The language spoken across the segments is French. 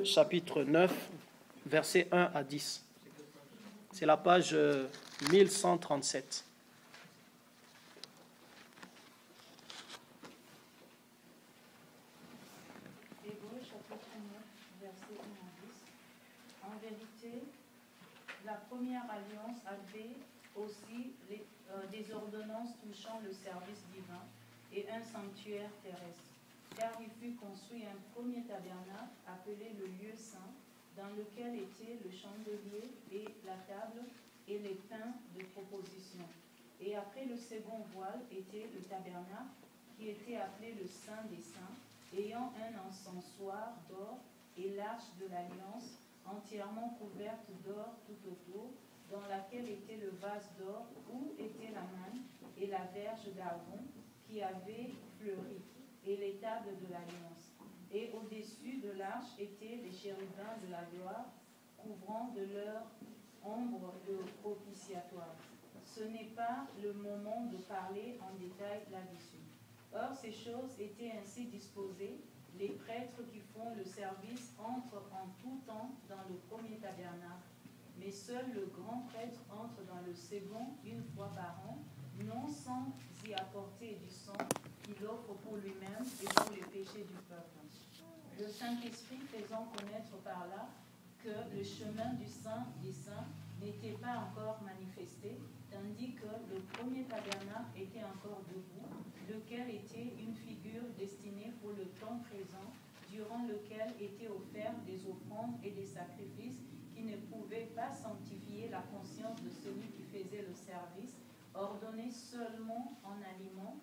chapitre 9, versets 1 à 10. C'est la page 1137. Hébreux chapitre 9, verset 1 à 10. En vérité, la première alliance avait aussi des ordonnances touchant le service divin et un sanctuaire terrestre. Car il fut construit un premier tabernacle appelé le lieu saint, dans lequel était le chandelier et la table et les pains de proposition. Et après le second voile était le tabernacle, qui était appelé le Saint des Saints, ayant un encensoir d'or et l'arche de l'alliance, entièrement couverte d'or tout autour, dans laquelle était le vase d'or où était la manne et la verge d'Aaron qui avait fleuri, et les tables de l'alliance. Et au-dessus de l'arche étaient les chérubins de la gloire, couvrant de leur ombre le propitiatoire. Ce n'est pas le moment de parler en détail là-dessus. Or, ces choses étaient ainsi disposées. Les prêtres qui font le service entrent en tout temps dans le premier tabernacle, mais seul le grand prêtre entre dans le second une fois par an, non sans y apporter du sang qu'il offre pour lui-même et pour les péchés du peuple. Le Saint-Esprit faisant connaître par là que le chemin du Saint des Saints n'était pas encore manifesté, tandis que le premier tabernacle était encore debout, lequel était une figure destinée pour le temps présent, durant lequel étaient offerts des offrandes et des sacrifices qui ne pouvaient pas sanctifier la conscience de celui qui faisait le service, ordonné seulement en aliments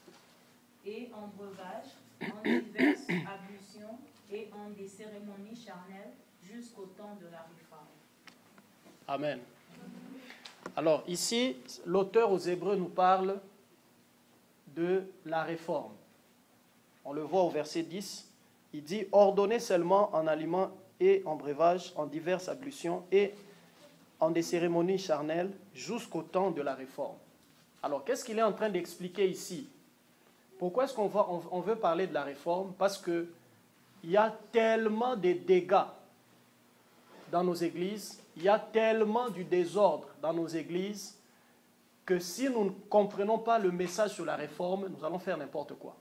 et en breuvage, en diverses ablutions et en des cérémonies charnelles jusqu'au temps de la réforme. Amen. Alors ici, l'auteur aux Hébreux nous parle de la réforme. On le voit au verset 10, il dit « Ordonnez seulement en aliments et en breuvage, en diverses ablutions et en des cérémonies charnelles jusqu'au temps de la réforme. » Alors, qu'est-ce qu'il est en train d'expliquer ici? Pourquoi est-ce qu'on veut parler de la réforme? Parce qu'il y a tellement de dégâts dans nos églises, il y a tellement du désordre dans nos églises, que si nous ne comprenons pas le message sur la réforme, nous allons faire n'importe quoi.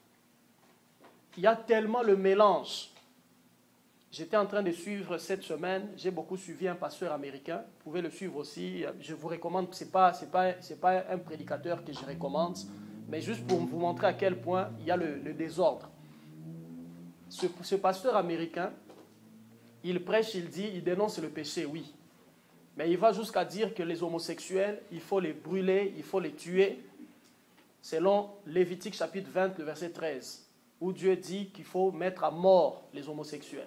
Il y a tellement le mélange. J'étais en train de suivre cette semaine, j'ai beaucoup suivi un pasteur américain, vous pouvez le suivre aussi, je vous recommande, ce n'est pas un prédicateur que je recommande, mais juste pour vous montrer à quel point il y a le désordre. Ce pasteur américain, il prêche, il dit, il dénonce le péché, oui. Mais il va jusqu'à dire que les homosexuels, il faut les brûler, il faut les tuer, selon Lévitique chapitre 20, le verset 13, où Dieu dit qu'il faut mettre à mort les homosexuels.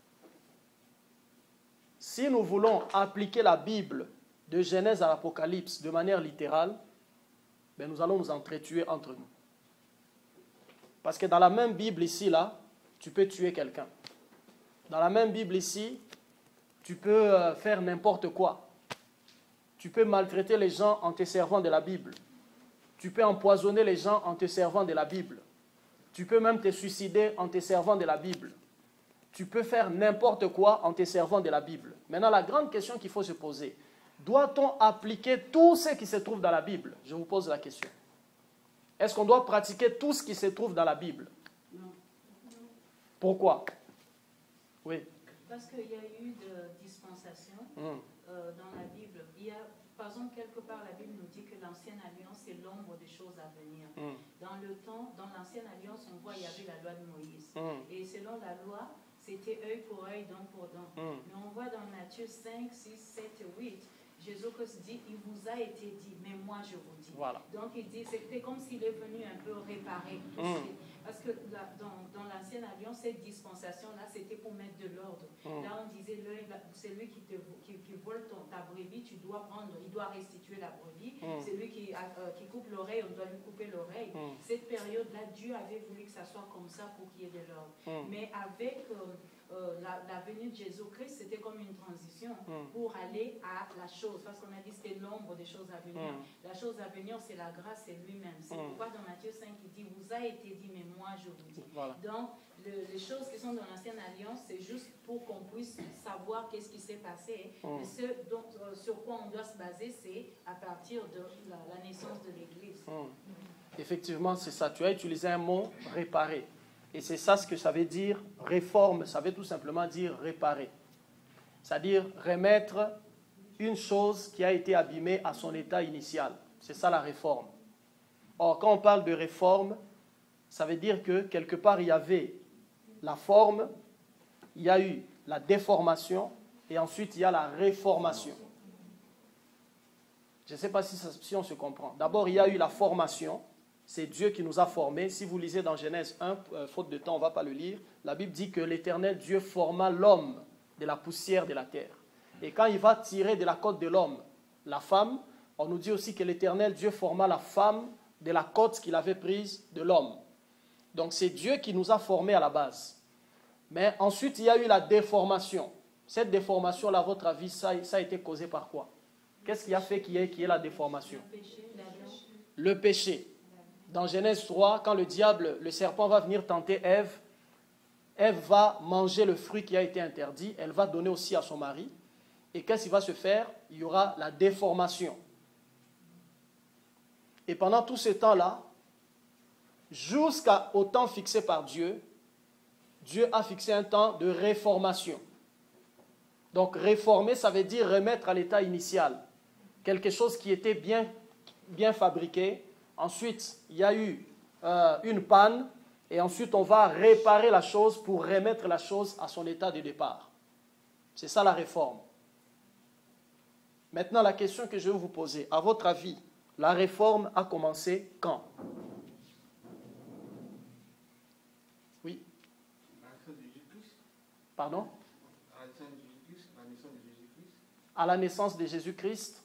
Si nous voulons appliquer la Bible de Genèse à l'Apocalypse de manière littérale, ben nous allons nous entretuer entre nous. Parce que dans la même Bible ici, là, tu peux tuer quelqu'un. Dans la même Bible ici, tu peux faire n'importe quoi. Tu peux maltraiter les gens en te servant de la Bible. Tu peux empoisonner les gens en te servant de la Bible. Tu peux même te suicider en te servant de la Bible. Tu peux faire n'importe quoi en te servant de la Bible. Maintenant, la grande question qu'il faut se poser, doit-on appliquer tout ce qui se trouve dans la Bible? Je vous pose la question. Est-ce qu'on doit pratiquer tout ce qui se trouve dans la Bible? Non. Pourquoi? Oui. Parce qu'il y a eu de dispensations dans la Bible. Il y a, par exemple, quelque part, la Bible nous dit que l'ancienne alliance, c'est l'ombre des choses à venir. Dans le temps, dans l'ancienne alliance, on voit qu'il y avait la loi de Moïse. Et selon la loi, c'était œil pour œil, dent pour dent. Mais on voit dans Matthieu 5, 6, 7 et 8, Jésus-Christ dit, il vous a été dit, mais moi je vous dis. Voilà. Donc il dit, c'était comme s'il est venu un peu réparer tout parce que dans l'ancienne alliance, cette dispensation-là, c'était pour mettre de l'ordre. Là, on disait, celui qui vole ta brebis, tu dois prendre, il doit restituer la brebis. Celui qui coupe l'oreille, on doit lui couper l'oreille. Cette période-là, Dieu avait voulu que ça soit comme ça pour qu'il y ait de l'ordre. Mais avec la venue de Jésus-Christ, c'était comme une transition pour aller à la chose. Parce qu'on a dit que c'était l'ombre des choses à venir. La chose à venir, c'est la grâce, c'est lui-même. C'est pourquoi dans Matthieu 5, il dit, vous a été dit, mais moi je vous dis. Voilà. Donc, les choses qui sont dans l'ancienne alliance, c'est juste pour qu'on puisse savoir qu'est-ce qui s'est passé. Mais sur quoi on doit se baser, c'est à partir de la naissance de l'Église. Effectivement, c'est ça. Tu as utilisé un mot, réparer. Et c'est ça ce que ça veut dire, réforme, ça veut tout simplement dire réparer. C'est-à-dire remettre une chose qui a été abîmée à son état initial. C'est ça la réforme. Or, quand on parle de réforme, ça veut dire que quelque part, il y avait la forme, il y a eu la déformation, et ensuite, il y a la réformation. Je ne sais pas si on se comprend. D'abord, il y a eu la formation. C'est Dieu qui nous a formés. Si vous lisez dans Genèse 1, faute de temps, on ne va pas le lire, la Bible dit que l'Éternel Dieu forma l'homme de la poussière de la terre. Et quand il va tirer de la côte de l'homme la femme, on nous dit aussi que l'Éternel Dieu forma la femme de la côte qu'il avait prise de l'homme. Donc c'est Dieu qui nous a formés à la base. Mais ensuite, il y a eu la déformation. Cette déformation-là, à votre avis, ça a été causé par quoi? Qu'est-ce qui a fait qu'il y ait la déformation? Le péché. Dans Genèse 3, quand le serpent va venir tenter Ève, Ève va manger le fruit qui a été interdit, elle va donner aussi à son mari. Et qu'est-ce qui va se faire? Il y aura la déformation. Et pendant tout ce temps-là, jusqu'au temps fixé par Dieu, Dieu a fixé un temps de réformation. Donc réformer, ça veut dire remettre à l'état initial. Quelque chose qui était bien fabriqué. Ensuite, il y a eu une panne. Et ensuite, on va réparer la chose pour remettre la chose à son état de départ. C'est ça la réforme. Maintenant, la question que je vais vous poser. À votre avis, la réforme a commencé quand? Oui. Pardon? À la naissance de Jésus-Christ.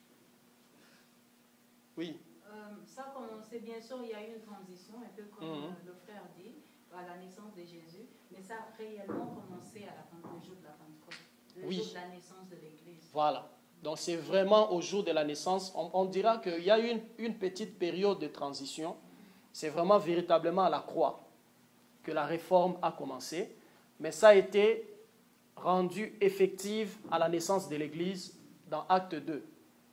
Oui. Ça a commencé, bien sûr, il y a eu une transition, un peu comme le frère dit, à la naissance de Jésus, mais ça a réellement commencé le jour de la Pentecôte, le jour de la naissance de l'Église. Voilà. Donc c'est vraiment au jour de la naissance. On dira qu'il y a eu une petite période de transition. C'est vraiment véritablement à la croix que la réforme a commencé, mais ça a été rendu effective à la naissance de l'Église dans Acte 2.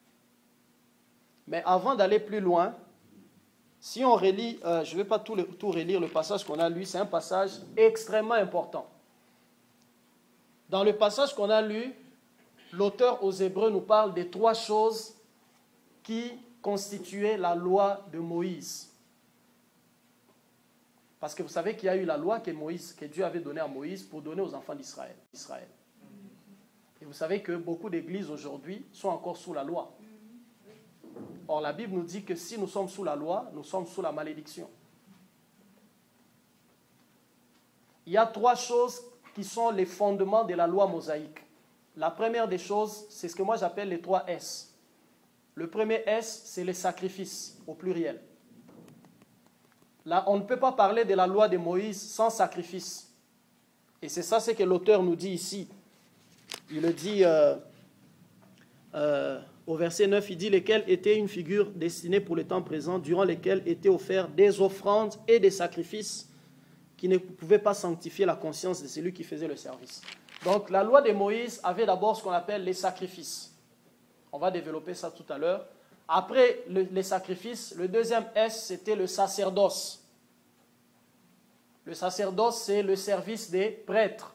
Mais avant d'aller plus loin, si on relit, je ne vais pas tout relire le passage qu'on a lu, c'est un passage extrêmement important. Dans le passage qu'on a lu, l'auteur aux Hébreux nous parle des 3 choses qui constituaient la loi de Moïse. Parce que vous savez qu'il y a eu la loi que Dieu avait donnée à Moïse pour donner aux enfants d'Israël. Et vous savez que beaucoup d'églises aujourd'hui sont encore sous la loi. Or, la Bible nous dit que si nous sommes sous la loi, nous sommes sous la malédiction. Il y a 3 choses qui sont les fondements de la loi mosaïque. La première des choses, c'est ce que moi j'appelle les 3 S. Le premier S, c'est les sacrifices, au pluriel. Là, on ne peut pas parler de la loi de Moïse sans sacrifice. Et c'est ça ce que l'auteur nous dit ici. Il le dit au verset 9, il dit « Lesquels étaient une figure destinée pour le temps présent, durant lesquels étaient offerts des offrandes et des sacrifices qui ne pouvaient pas sanctifier la conscience de celui qui faisait le service. » Donc la loi de Moïse avait d'abord ce qu'on appelle les sacrifices. On va développer ça tout à l'heure. Après les sacrifices, le deuxième S, c'était le sacerdoce. Le sacerdoce, c'est le service des prêtres.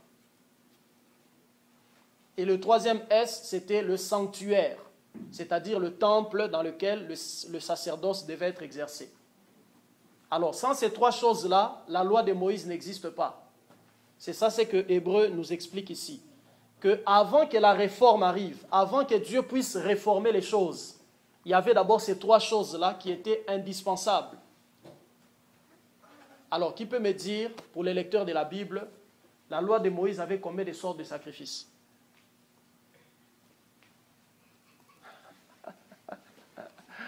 Et le troisième S, c'était le sanctuaire, c'est-à-dire le temple dans lequel le sacerdoce devait être exercé. Alors, sans ces 3 choses-là, la loi de Moïse n'existe pas. C'est ça ce que Hébreu nous explique ici. Qu'avant que la réforme arrive, avant que Dieu puisse réformer les choses, il y avait d'abord ces 3 choses-là qui étaient indispensables. Alors, qui peut me dire, pour les lecteurs de la Bible, la loi de Moïse avait combien de sortes de sacrifices?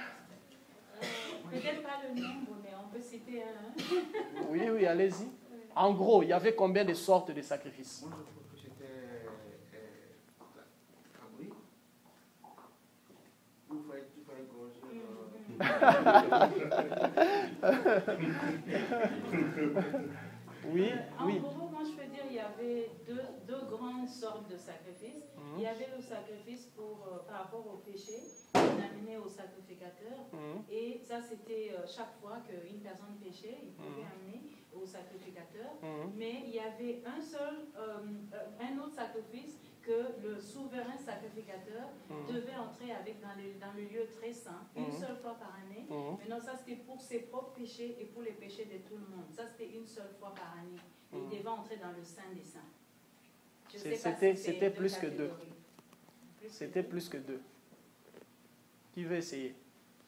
Peut-être pas le nombre, mais on peut citer un. Oui, allez-y. En gros, il y avait combien de sortes de sacrifices? Moi, je trouve que c'était abri. Il fallait gorger. Oui, En oui. gros, moi je peux dire il y avait deux grandes sortes de sacrifices. Il y avait le sacrifice par rapport au péché, qu'on amenait au sacrificateur. Et ça, c'était chaque fois qu'une personne péchait, il pouvait amener au sacrificateur. Mais il y avait un autre sacrifice que le souverain sacrificateur devait entrer avec dans le lieu très saint, une seule fois par année. Maintenant, ça c'était pour ses propres péchés et pour les péchés de tout le monde. Ça c'était une seule fois par année. Il devait entrer dans le Saint des Saints. C'était plus que deux. C'était plus que deux. Qui veut essayer?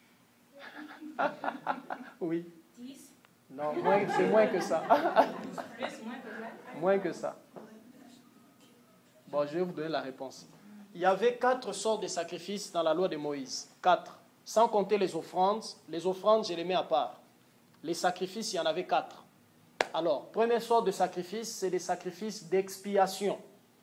Oui. 10. Non, c'est moins que ça. Plus, moins que ça. Moins que ça. Bon, je vais vous donner la réponse. Il y avait 4 sortes de sacrifices dans la loi de Moïse. 4. Sans compter les offrandes. Les offrandes, je les mets à part. Les sacrifices, il y en avait 4. Alors, première sorte de sacrifice, c'est des sacrifices d'expiation.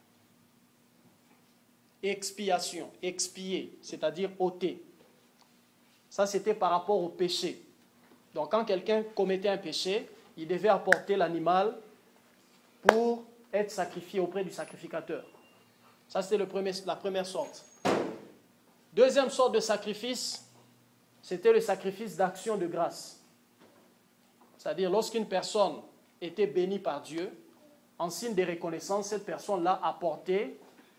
Expiation, expier, c'est-à-dire ôter. Ça, c'était par rapport au péché. Donc, quand quelqu'un commettait un péché, il devait apporter l'animal pour être sacrifié auprès du sacrificateur. Ça, c'était la première sorte. Deuxième sorte de sacrifice, c'était le sacrifice d'action de grâce. C'est-à-dire, lorsqu'une personne était bénie par Dieu, en signe de reconnaissance, cette personne-là apportait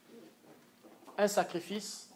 un sacrifice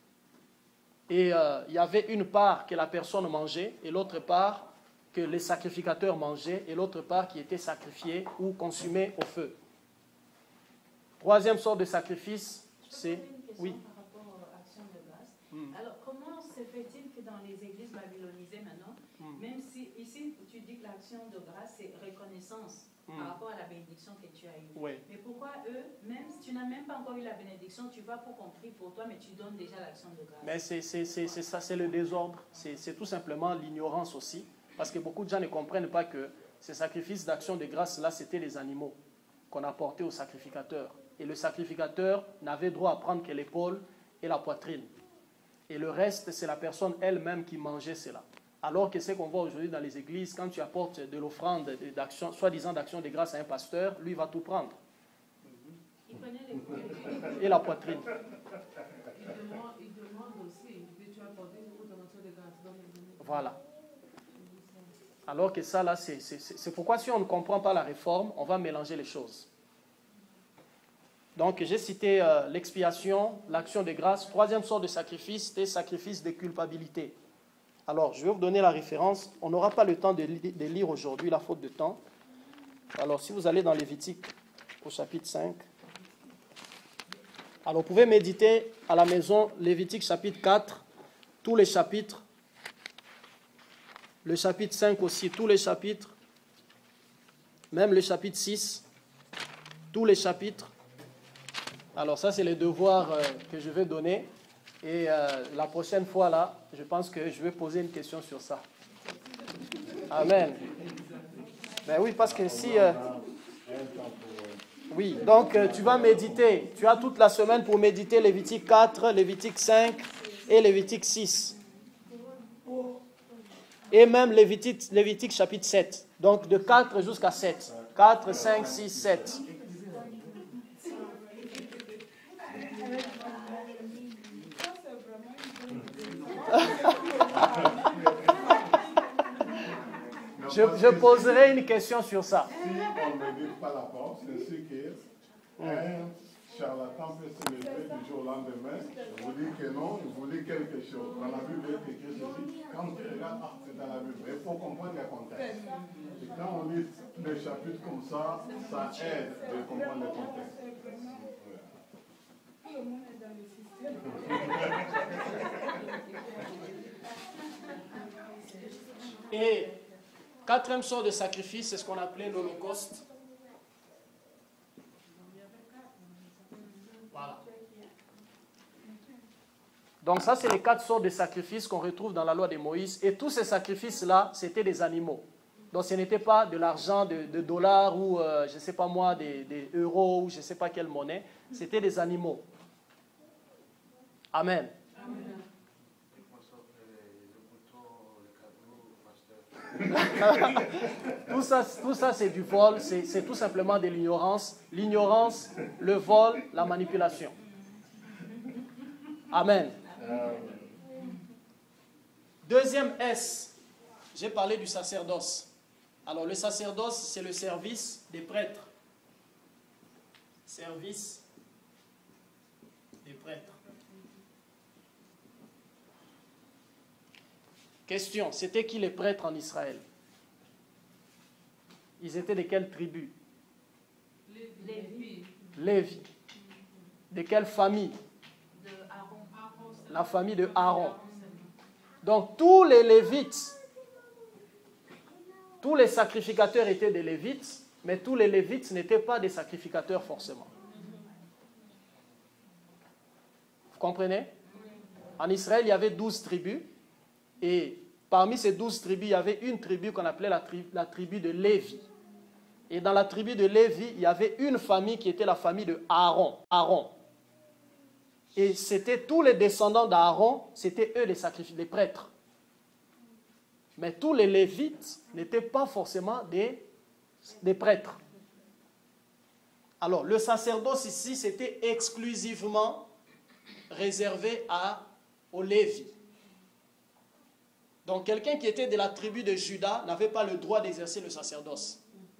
et il y avait une part que la personne mangeait et l'autre part que les sacrificateurs mangeaient et l'autre part qui était sacrifiée ou consumée au feu. Troisième sorte de sacrifice, c'est... Oui. Par rapport à l'action de grâce. Alors, comment se fait-il que dans les églises babylonisées maintenant, même si ici tu dis que l'action de grâce c'est reconnaissance par rapport à la bénédiction que tu as eue. Oui. Mais pourquoi eux, même si tu n'as même pas encore eu la bénédiction, tu vas pour qu'on prie pour toi, mais tu donnes déjà l'action de grâce? Mais c'est ça, c'est le désordre. C'est tout simplement l'ignorance aussi. Parce que beaucoup de gens ne comprennent pas que ces sacrifices d'action de grâce, là, c'était les animaux qu'on apportait au sacrificateur. Et le sacrificateur n'avait droit à prendre que l'épaule et la poitrine. Et le reste, c'est la personne elle-même qui mangeait cela. Alors que ce qu'on voit aujourd'hui dans les églises, quand tu apportes de l'offrande, soi-disant d'action de grâce à un pasteur, lui va tout prendre. Il prenait l'épaule. Et la poitrine. Il demande aussi, tu as apporté une donation de grâce dans les données. Voilà. Alors que ça, là, c'est pourquoi si on ne comprend pas la réforme, on va mélanger les choses. Donc, j'ai cité l'expiation, l'action de grâce. Troisième sorte de sacrifice, c'était sacrifice de culpabilité. Alors, je vais vous donner la référence. On n'aura pas le temps de lire aujourd'hui, la faute de temps. Alors, si vous allez dans Lévitique, au chapitre 5. Alors, vous pouvez méditer à la maison, Lévitique chapitre 4, tous les chapitres. Le chapitre 5 aussi, tous les chapitres. Même le chapitre 6, tous les chapitres. Alors ça, c'est les devoirs que je vais donner. Et la prochaine fois, là, je pense que je vais poser une question sur ça. Amen. Ben oui, parce que si... oui, donc tu vas méditer. Tu as toute la semaine pour méditer Lévitique 4, Lévitique 5 et Lévitique 6. Et même Lévitique chapitre 7. Donc de 4 jusqu'à 7. 4, 5, 6, 7. Je poserai une question sur ça. Si on ne médite pas la porte, c'est sûr qu'un charlatan peut se lever du jour au lendemain, il vous dit que non, il vous dit quelque chose. Dans la Bible, il est écrit ceci. Quand tu regardes, c'est dans la Bible. Il faut comprendre le contexte. Et quand on lit les chapitres comme ça aide de comprendre le contexte. Tout le monde est dans le système. Et quatrième sorte de sacrifice, c'est ce qu'on appelait l'Holocauste. Voilà. Donc ça, c'est les 4 sortes de sacrifices qu'on retrouve dans la loi de Moïse. Et tous ces sacrifices-là, c'était des animaux. Donc ce n'était pas de l'argent de dollars ou, je ne sais pas moi, des euros ou je ne sais pas quelle monnaie. C'était des animaux. Amen. Tout ça c'est du vol, c'est tout simplement de l'ignorance. L'ignorance, le vol, la manipulation. Amen. Deuxième S, j'ai parlé du sacerdoce. Alors le sacerdoce, c'est le service des prêtres. Service des prêtres. Question, c'était qui les prêtres en Israël? Ils étaient de quelle tribu? Lévi. De quelle famille? De Aaron. La famille de Aaron. Donc tous les Lévites, tous les sacrificateurs étaient des Lévites, mais tous les Lévites n'étaient pas des sacrificateurs forcément. Vous comprenez? En Israël, il y avait 12 tribus. Et parmi ces 12 tribus, il y avait une tribu qu'on appelait la tribu de Lévi. Et dans la tribu de Lévi, il y avait une famille qui était la famille de Aaron. Et c'était tous les descendants d'Aaron, c'était eux les prêtres. Mais tous les Lévites n'étaient pas forcément des prêtres. Alors, le sacerdoce ici, c'était exclusivement réservé aux Lévis. Donc, quelqu'un qui était de la tribu de Juda n'avait pas le droit d'exercer le sacerdoce.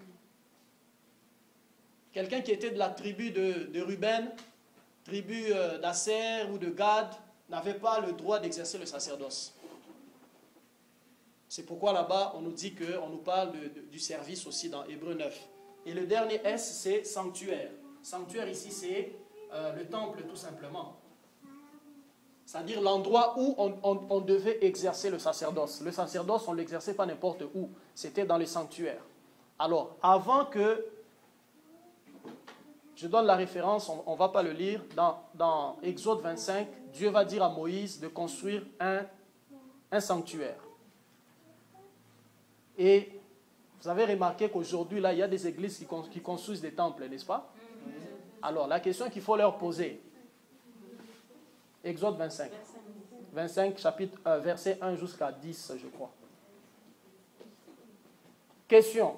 Quelqu'un qui était de la tribu de Ruben, tribu d'Asser ou de Gad, n'avait pas le droit d'exercer le sacerdoce. C'est pourquoi là-bas, on nous dit qu'on nous parle du service aussi dans Hébreux 9. Et le dernier S, c'est sanctuaire. Sanctuaire ici, c'est le temple tout simplement. C'est-à-dire l'endroit où on devait exercer le sacerdoce. Le sacerdoce, on ne l'exerçait pas n'importe où. C'était dans les sanctuaires. Alors, avant que je donne la référence, on ne va pas le lire, dans Exode 25, Dieu va dire à Moïse de construire un sanctuaire. Et vous avez remarqué qu'aujourd'hui, là, il y a des églises qui construisent des temples, n'est-ce pas? Alors, la question qu'il faut leur poser, Exode 25. 25, chapitre 1, verset 1 jusqu'à 10, je crois. Question.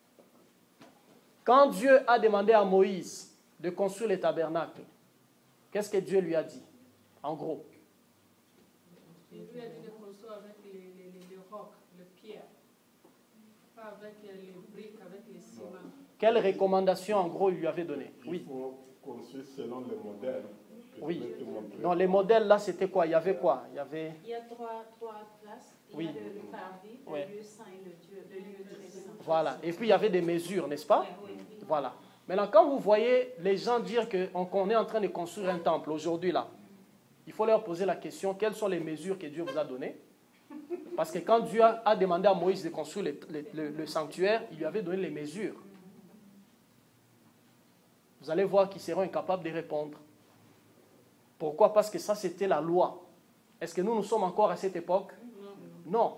Quand Dieu a demandé à Moïse de construire les tabernacles, qu'est-ce que Dieu lui a dit? En gros. Il lui a dit de construire avec les rocs, les pierres. Pas avec les briques, avec les ciments. Quelle recommandation, en gros, il lui avait donné? Oui. Il faut construire selon les modèles. Oui. Dans les modèles, là, c'était quoi? Il y avait quoi? Il y a trois places. Il y a le parvis, le lieu saint et le lieu très saint. Voilà. Et puis, il y avait des mesures, n'est-ce pas? Oui. Voilà. Maintenant, quand vous voyez les gens dire qu'on est en train de construire un temple aujourd'hui, là, il faut leur poser la question, quelles sont les mesures que Dieu vous a données? Parce que quand Dieu a demandé à Moïse de construire le sanctuaire, il lui avait donné les mesures. Vous allez voir qu'ils seront incapables de répondre. Pourquoi? Parce que ça, c'était la loi. Est-ce que nous sommes encore à cette époque? Non.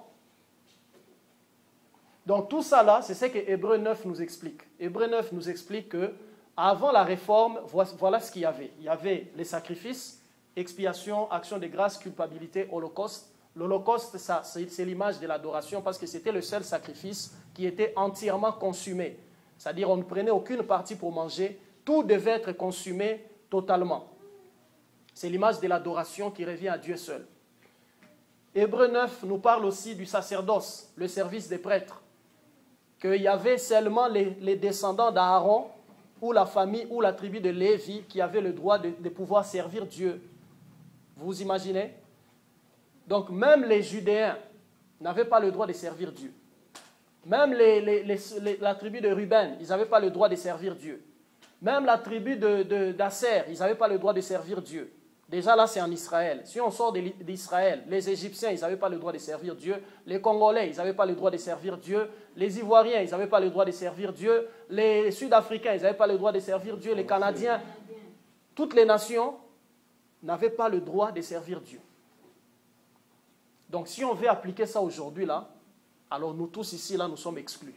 Donc tout ça là, c'est ce que Hébreux 9 nous explique. Hébreux 9 nous explique que avant la réforme, voilà ce qu'il y avait. Il y avait les sacrifices, expiation, action de grâce, culpabilité, holocauste. L'holocauste, c'est l'image de l'adoration parce que c'était le seul sacrifice qui était entièrement consumé. C'est-à-dire on ne prenait aucune partie pour manger, tout devait être consumé totalement. C'est l'image de l'adoration qui revient à Dieu seul. Hébreux 9 nous parle aussi du sacerdoce, le service des prêtres. Qu'il y avait seulement les descendants d'Aaron ou la famille ou la tribu de Lévi qui avaient le droit de pouvoir servir Dieu. Vous imaginez? Donc même les Judéens n'avaient pas le droit de servir Dieu. Même la tribu de Ruben, ils n'avaient pas le droit de servir Dieu. Même la tribu d'Asser, ils n'avaient pas le droit de servir Dieu. Déjà là, c'est en Israël. Si on sort d'Israël, les Égyptiens, ils n'avaient pas le droit de servir Dieu. Les Congolais, ils n'avaient pas le droit de servir Dieu. Les Ivoiriens, ils n'avaient pas le droit de servir Dieu. Les Sud-Africains, ils n'avaient pas le droit de servir Dieu. Les Canadiens, toutes les nations n'avaient pas le droit de servir Dieu. Donc si on veut appliquer ça aujourd'hui, là, Alors nous tous ici, là, nous sommes exclus.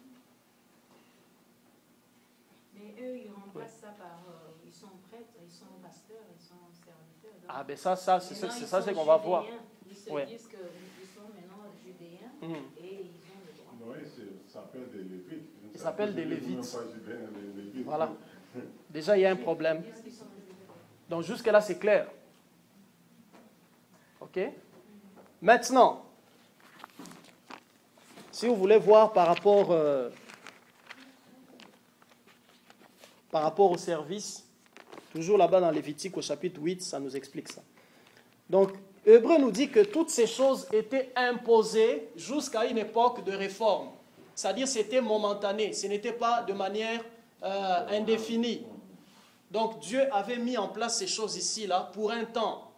Mais eux, ils remplacent ça par... ils sont prêtres, ils sont pasteurs, ils sont serviteurs. Donc, Ah ben ça c'est ça c'est qu'on va voir. Ils se Ouais. disent qu'ils sont maintenant judéens et ils ont le droit. Oui, ça s'appelle des Lévites. Ils s'appellent des Même Lévites. pas judéens, des Lévites. Voilà. Déjà, il y a un problème. Ils disent qu'ils sont judéens. Donc jusque-là, c'est clair. OK? Maintenant, si vous voulez voir par rapport au service, toujours là-bas dans Lévitique au chapitre 8, ça nous explique ça. Donc, Hébreu nous dit que toutes ces choses étaient imposées jusqu'à une époque de réforme. C'est-à-dire c'était momentané, ce n'était pas de manière indéfinie. Donc Dieu avait mis en place ces choses ici-là pour un temps.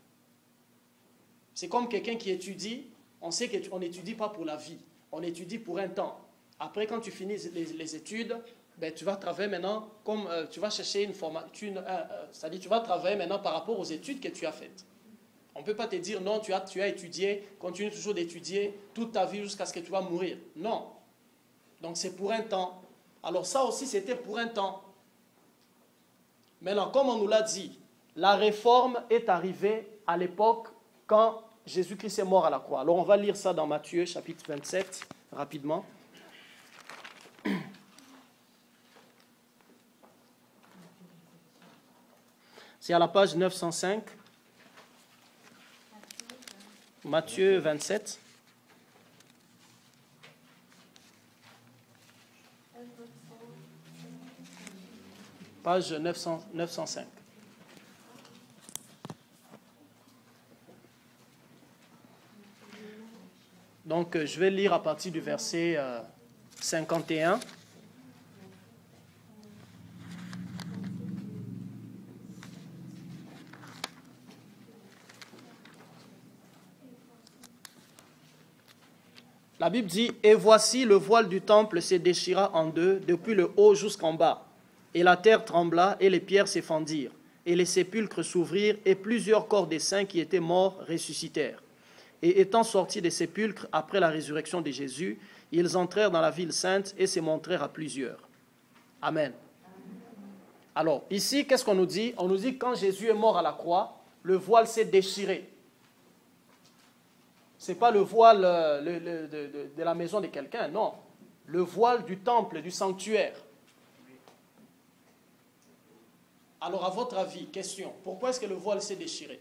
C'est comme quelqu'un qui étudie, on sait qu'on n'étudie pas pour la vie, on étudie pour un temps. Après, quand tu finis les études, ben, tu vas travailler maintenant, comme tu vas chercher une formation, c'est-à-dire tu vas travailler maintenant par rapport aux études que tu as faites. On ne peut pas te dire non, tu as étudié, continue toujours d'étudier toute ta vie jusqu'à ce que tu vas mourir. Non. Donc c'est pour un temps. Alors ça aussi c'était pour un temps. Maintenant, comme on nous l'a dit, la réforme est arrivée à l'époque quand Jésus-Christ est mort à la croix. Alors on va lire ça dans Matthieu chapitre 27 rapidement. C'est à la page 905. Matthieu 27. Page 905. Donc, je vais lire à partir du verset 51. La Bible dit « Et voici le voile du temple se déchira en deux, depuis le haut jusqu'en bas. Et la terre trembla, et les pierres s'effandirent, et les sépulcres s'ouvrirent, et plusieurs corps des saints qui étaient morts ressuscitèrent. Et étant sortis des sépulcres après la résurrection de Jésus, ils entrèrent dans la ville sainte et se montrèrent à plusieurs. » Amen. Alors, ici, qu'est-ce qu'on nous dit? On nous dit que quand Jésus est mort à la croix, le voile s'est déchiré. Ce n'est pas le voile de la maison de quelqu'un, non. Le voile du temple, du sanctuaire. Alors, à votre avis, question, pourquoi est-ce que le voile s'est déchiré?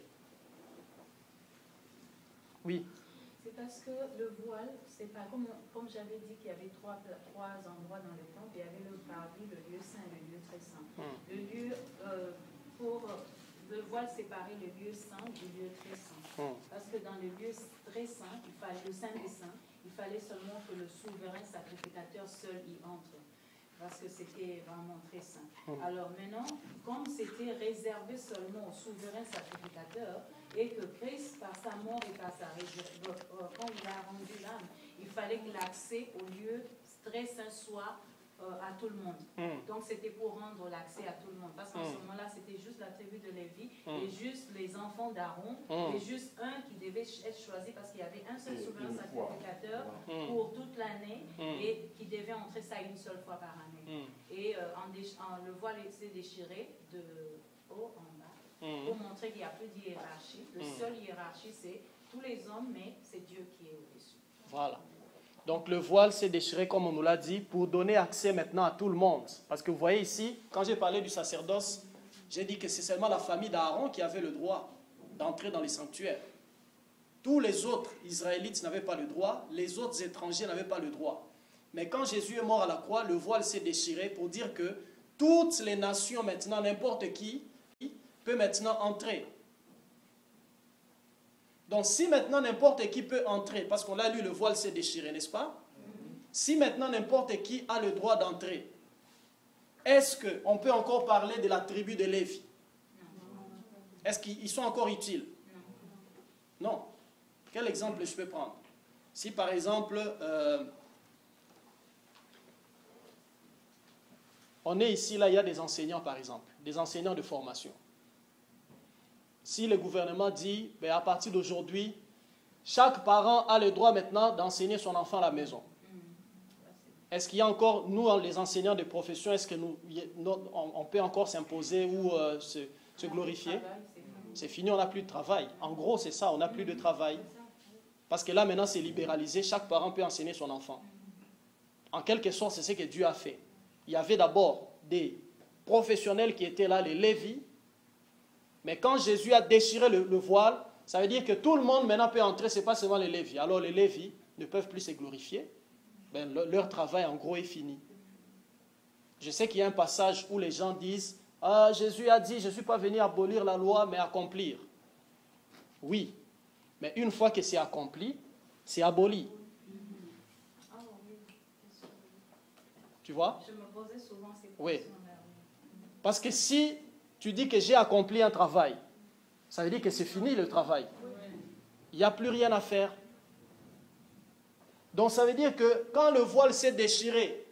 Oui. C'est parce que le voile, c'est pas comme j'avais dit qu'il y avait trois endroits dans le temple. Il y avait le parvis, le lieu saint et le lieu très saint. Le lieu, pour le voile séparait le lieu saint du lieu très saint. Parce que dans le lieu très saint, le saint des saints, il fallait seulement que le souverain sacrificateur seul y entre. Parce que c'était vraiment très saint. Alors maintenant, comme c'était réservé seulement au souverain sacrificateur, et que Christ, par sa mort et par sa résurrection, quand il a rendu l'âme, il fallait que l'accès au lieu très saint soit à tout le monde. Donc c'était pour rendre l'accès à tout le monde. Parce qu'en ce moment-là, c'était juste la tribu de Lévi, et juste les enfants d'Aaron, et juste un qui devait être choisi parce qu'il y avait un seul souverain sacrificateur pour toute l'année, et qui devait entrer ça une seule fois par année. Et le voile s'est déchiré de haut en bas, pour montrer qu'il n'y a plus de hiérarchie. Le seul hiérarchie, c'est tous les hommes, mais c'est Dieu qui est au-dessus. Voilà. Donc le voile s'est déchiré, comme on nous l'a dit, pour donner accès maintenant à tout le monde. Parce que vous voyez ici, quand j'ai parlé du sacerdoce, j'ai dit que c'est seulement la famille d'Aaron qui avait le droit d'entrer dans les sanctuaires. Tous les autres Israélites n'avaient pas le droit, les autres étrangers n'avaient pas le droit. Mais quand Jésus est mort à la croix, le voile s'est déchiré pour dire que toutes les nations maintenant, n'importe qui, peut maintenant entrer. Donc si maintenant n'importe qui peut entrer, parce qu'on l'a lu, le voile s'est déchiré, n'est-ce pas? Si maintenant n'importe qui a le droit d'entrer, est-ce qu'on peut encore parler de la tribu de Lévi? Est-ce qu'ils sont encore utiles? Non. Quel exemple je peux prendre? Si par exemple, on est ici, là, il y a des enseignants par exemple, des enseignants de formation. Si le gouvernement dit, ben à partir d'aujourd'hui, chaque parent a le droit maintenant d'enseigner son enfant à la maison. Est-ce qu'il y a encore, nous, les enseignants de profession, est-ce que on peut encore s'imposer ou se glorifier? C'est fini, on n'a plus de travail. En gros, c'est ça, on n'a plus de travail. Parce que là, maintenant, c'est libéralisé. Chaque parent peut enseigner son enfant. En quelque sorte, c'est ce que Dieu a fait. Il y avait d'abord des professionnels qui étaient là, les Lévis. Mais quand Jésus a déchiré le voile, ça veut dire que tout le monde maintenant peut entrer, ce n'est pas seulement les Lévis. Alors les Lévis ne peuvent plus se glorifier. Ben, leur travail, en gros, est fini. Je sais qu'il y a un passage où les gens disent « Ah, Jésus a dit, je ne suis pas venu abolir la loi, mais accomplir. » Oui, mais une fois que c'est accompli, c'est aboli. Tu vois? Je me posais souvent ces questions. Oui. Parce que si tu dis que j'ai accompli un travail, ça veut dire que c'est fini le travail. Il n'y a plus rien à faire. Donc ça veut dire que quand le voile s'est déchiré,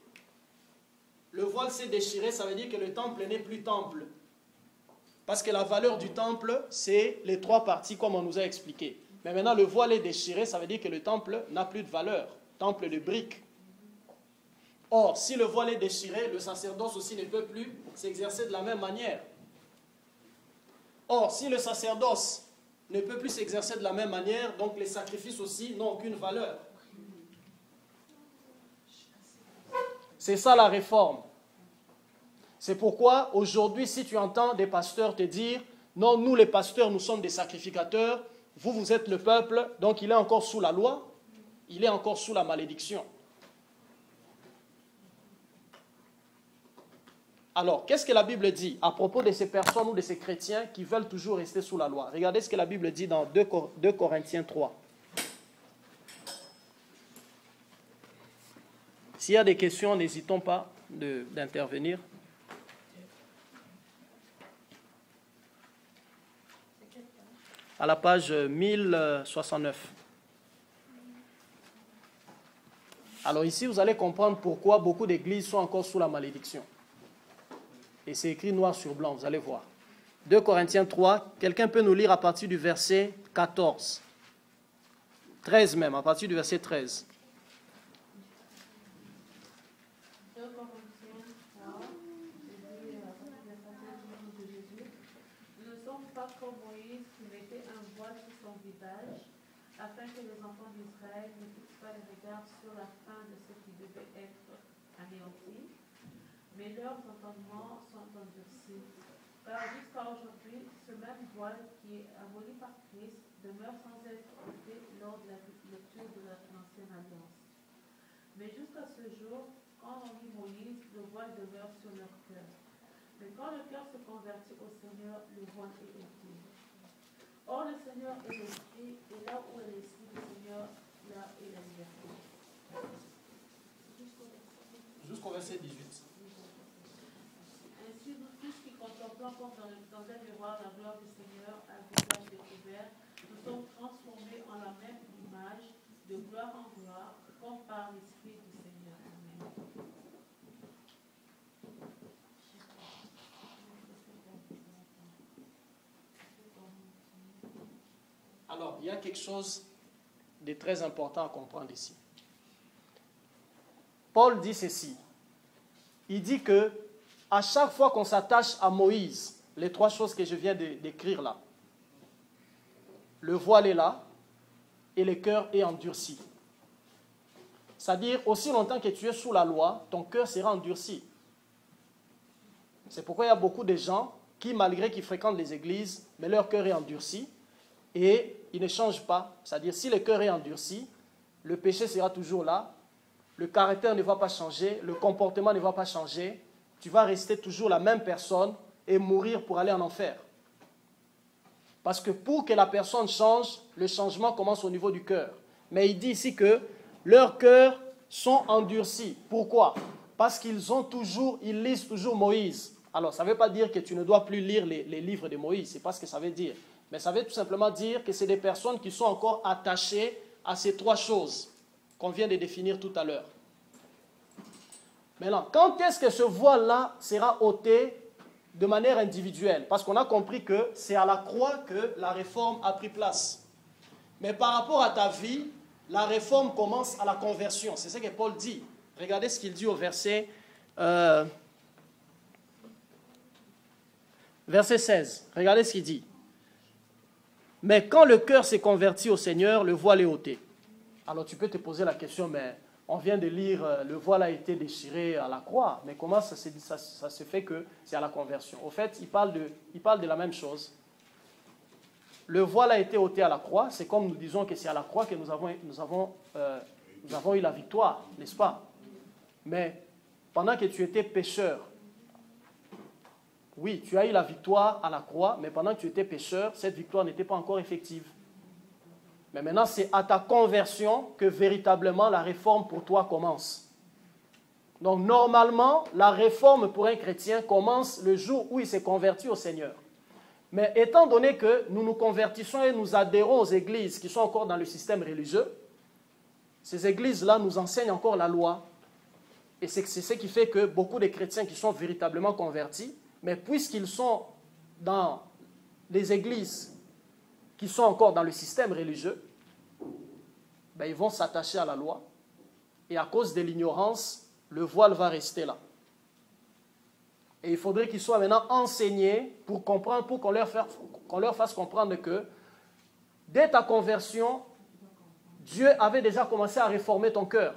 ça veut dire que le temple n'est plus temple. Parce que la valeur du temple, c'est les trois parties comme on nous a expliqué. Mais maintenant le voile est déchiré, ça veut dire que le temple n'a plus de valeur. Temple de briques. Or, si le voile est déchiré, le sacerdoce aussi ne peut plus s'exercer de la même manière. Or, si le sacerdoce ne peut plus s'exercer de la même manière, donc les sacrifices aussi n'ont aucune valeur. C'est ça la réforme. C'est pourquoi aujourd'hui, si tu entends des pasteurs te dire « Non, nous les pasteurs, nous sommes des sacrificateurs, vous, vous êtes le peuple, donc il est encore sous la loi, il est encore sous la malédiction. » Alors, qu'est-ce que la Bible dit à propos de ces personnes ou de ces chrétiens qui veulent toujours rester sous la loi? Regardez ce que la Bible dit dans 2 Corinthiens 3. S'il y a des questions, n'hésitons pas d'intervenir. À la page 1069. Alors ici, vous allez comprendre pourquoi beaucoup d'églises sont encore sous la malédiction. Et c'est écrit noir sur blanc, vous allez voir. 2 Corinthiens 3, quelqu'un peut nous lire à partir du verset 14. 13 même, à partir du verset 13. 2 Corinthiens 3, de Jésus. Nous ne sommes pas comme Moïse qui mettait un voile sur son visage, afin que les enfants d'Israël ne fixent pas les regards sur la fin de ce qui devait être anéanti. Mais leurs entendements sont endurcis. Car jusqu'à aujourd'hui, ce même voile qui est aboli par Christ demeure sans être ôté lors de la lecture de l'ancienne alliance. Mais jusqu'à ce jour, quand on lit Moïse, le voile demeure sur leur cœur. Mais quand le cœur se convertit au Seigneur, le voile est ôté. Or, le Seigneur est l'Esprit, et là où est l'Esprit du Seigneur, là est la liberté. Jusqu'au verset 18. Ainsi, nous tous qui contemplons comme dans un miroir la gloire du Seigneur à visage découvert, nous sommes transformés en la même image, de gloire en gloire, comme par l'Esprit du Seigneur. Amen. Alors, il y a quelque chose de très important à comprendre ici. Paul dit ceci. Il dit que à chaque fois qu'on s'attache à Moïse, les trois choses que je viens d'écrire là, le voile est là et le cœur est endurci. C'est-à-dire, aussi longtemps que tu es sous la loi, ton cœur sera endurci. C'est pourquoi il y a beaucoup de gens qui, malgré qu'ils fréquentent les églises, mais leur cœur est endurci et ils ne changent pas. C'est-à-dire, si le cœur est endurci, le péché sera toujours là, le caractère ne va pas changer, le comportement ne va pas changer, tu vas rester toujours la même personne et mourir pour aller en enfer. Parce que pour que la personne change, le changement commence au niveau du cœur. Mais il dit ici que leurs cœurs sont endurcis. Pourquoi? Parce qu'ils lisent toujours Moïse. Alors, ça ne veut pas dire que tu ne dois plus lire les livres de Moïse, ce n'est pas ce que ça veut dire. Mais ça veut tout simplement dire que c'est des personnes qui sont encore attachées à ces trois choses qu'on vient de définir tout à l'heure. Maintenant, quand est-ce que ce voile-là sera ôté de manière individuelle? Parce qu'on a compris que c'est à la croix que la réforme a pris place. Mais par rapport à ta vie, la réforme commence à la conversion. C'est ce que Paul dit. Regardez ce qu'il dit au verset 16. Regardez ce qu'il dit. Mais quand le cœur s'est converti au Seigneur, le voile est ôté. Alors tu peux te poser la question, mais on vient de lire, le voile a été déchiré à la croix. Mais comment ça se fait que c'est à la conversion? Au fait, il parle de la même chose. Le voile a été ôté à la croix. C'est comme nous disons que c'est à la croix que nous avons eu la victoire, n'est-ce pas? Mais pendant que tu étais pécheur, oui, tu as eu la victoire à la croix, mais pendant que tu étais pécheur, cette victoire n'était pas encore effective. Mais maintenant, c'est à ta conversion que véritablement la réforme pour toi commence. Donc, normalement, la réforme pour un chrétien commence le jour où il s'est converti au Seigneur. Mais étant donné que nous nous convertissons et nous adhérons aux églises qui sont encore dans le système religieux, ces églises-là nous enseignent encore la loi. Et c'est ce qui fait que beaucoup de chrétiens qui sont véritablement convertis, mais puisqu'ils sont dans les églises qui sont encore dans le système religieux, ben ils vont s'attacher à la loi. Et à cause de l'ignorance, le voile va rester là. Et il faudrait qu'ils soient maintenant enseignés pour comprendre, pour qu'on leur fasse comprendre que dès ta conversion, Dieu avait déjà commencé à réformer ton cœur.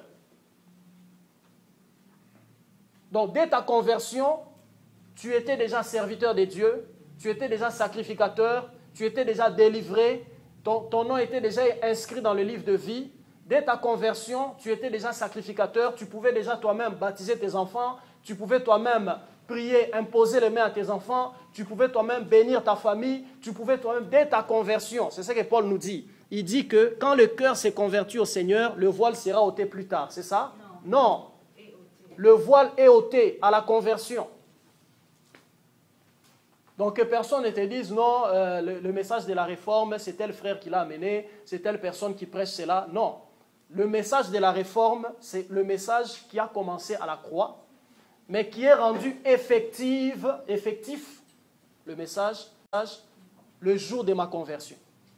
Donc dès ta conversion, tu étais déjà serviteur de Dieu, tu étais déjà sacrificateur, tu étais déjà délivré, ton nom était déjà inscrit dans le livre de vie. Dès ta conversion, tu étais déjà sacrificateur, tu pouvais déjà toi-même baptiser tes enfants, tu pouvais toi-même prier, imposer les mains à tes enfants, tu pouvais toi-même bénir ta famille, tu pouvais toi-même, dès ta conversion, c'est ce que Paul nous dit. Il dit que quand le cœur s'est converti au Seigneur, le voile sera ôté plus tard, c'est ça? Non. Le voile est ôté à la conversion. Donc que personne ne te dise non, le message de la réforme, c'est tel frère qui l'a amené, c'est telle personne qui prêche cela. Non. Le message de la réforme, c'est le message qui a commencé à la croix, mais qui est rendu effectif, le message, le jour de ma conversion.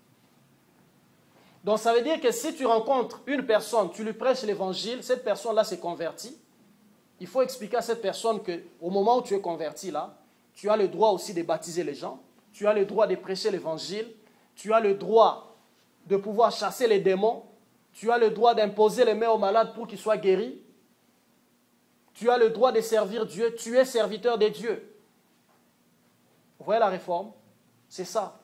Donc ça veut dire que si tu rencontres une personne, tu lui prêches l'évangile, cette personne-là s'est convertie, il faut expliquer à cette personne qu'au moment où tu es converti là, tu as le droit aussi de baptiser les gens, tu as le droit de prêcher l'évangile, tu as le droit de pouvoir chasser les démons, tu as le droit d'imposer les mains aux malades pour qu'ils soient guéris, tu as le droit de servir Dieu, tu es serviteur de Dieu. Vous voyez la réforme? C'est ça.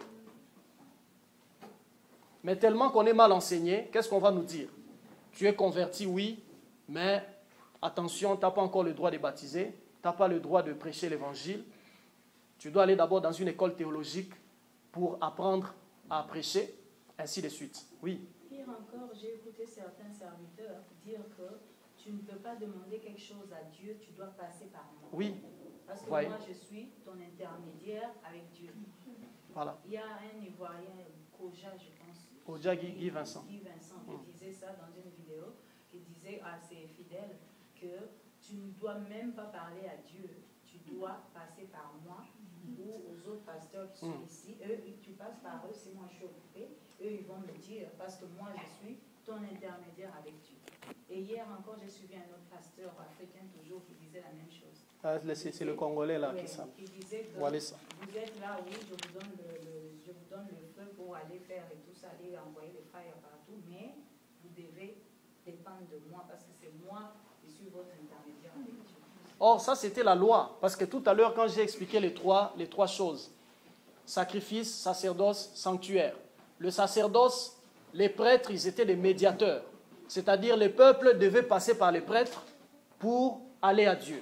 Mais tellement qu'on est mal enseigné, qu'est-ce qu'on va nous dire? Tu es converti, oui, mais attention, tu n'as pas encore le droit de baptiser, tu n'as pas le droit de prêcher l'évangile. Tu dois aller d'abord dans une école théologique pour apprendre à prêcher, ainsi de suite. Oui. Pire encore, j'ai écouté certains serviteurs dire que tu ne peux pas demander quelque chose à Dieu, tu dois passer par moi. Oui. Parce que Ouais. moi, je suis ton intermédiaire avec Dieu. Voilà. Il y a un Ivoirien, Koja, je pense. Koja Guy Vincent. Guy Vincent, qui disait ça dans une vidéo, qui disait à ses fidèles que tu ne dois même pas parler à Dieu, tu dois passer par moi ou aux autres pasteurs qui sont ici. Eux, tu passes par eux, si moi je suis occupé, eux ils vont me dire, parce que moi je suis ton intermédiaire avec Dieu. Et hier encore, j'ai suivi un autre pasteur africain toujours qui disait la même chose. Ah, c'est le Congolais là Ouais, qui ça. qui disait que Voilà ça. vous êtes là, oui, je vous donne le feu pour aller faire et tout ça, aller envoyer les fires partout, mais vous devez dépendre de moi parce que c'est moi qui suis votre intermédiaire avec Dieu. Or, ça c'était la loi, parce que tout à l'heure quand j'ai expliqué les trois choses, sacrifice, sacerdoce, sanctuaire. Le sacerdoce, les prêtres, ils étaient des médiateurs. C'est-à-dire le peuple devait passer par les prêtres pour aller à Dieu.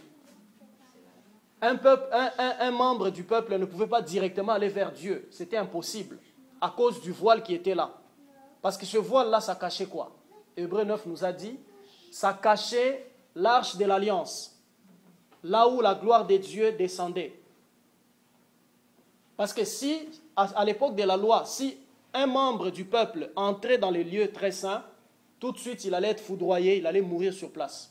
Un membre du peuple ne pouvait pas directement aller vers Dieu. C'était impossible à cause du voile qui était là. Parce que ce voile-là, ça cachait quoi? Hébreux 9 nous a dit, ça cachait l'arche de l'alliance, là où la gloire de Dieu descendait. Parce que si, à l'époque de la loi, si un membre du peuple entrait dans les lieux très saints, tout de suite, il allait être foudroyé, il allait mourir sur place.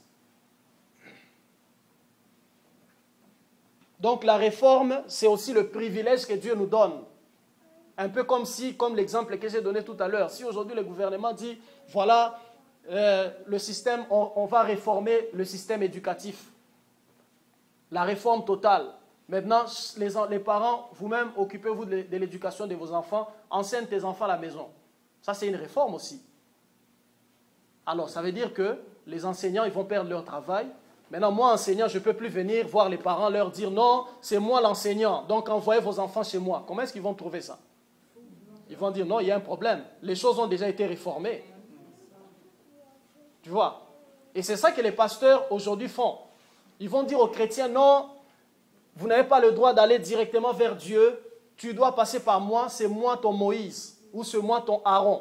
Donc la réforme, c'est aussi le privilège que Dieu nous donne Un peu comme l'exemple que j'ai donné tout à l'heure. Si aujourd'hui le gouvernement dit, voilà, le système, on va réformer le système éducatif. La réforme totale. Maintenant, les parents, vous-même, occupez-vous de l'éducation de vos enfants, enseignez tes enfants à la maison. Ça, c'est une réforme aussi. Alors, ça veut dire que les enseignants, ils vont perdre leur travail. Maintenant, moi, enseignant, je ne peux plus venir voir les parents, leur dire, non, c'est moi l'enseignant, donc envoyez vos enfants chez moi. Comment est-ce qu'ils vont trouver ça? Ils vont dire, non, il y a un problème. Les choses ont déjà été réformées. Tu vois? Et c'est ça que les pasteurs aujourd'hui font. Ils vont dire aux chrétiens, non, vous n'avez pas le droit d'aller directement vers Dieu. Tu dois passer par moi, c'est moi ton Moïse, ou c'est moi ton Aaron.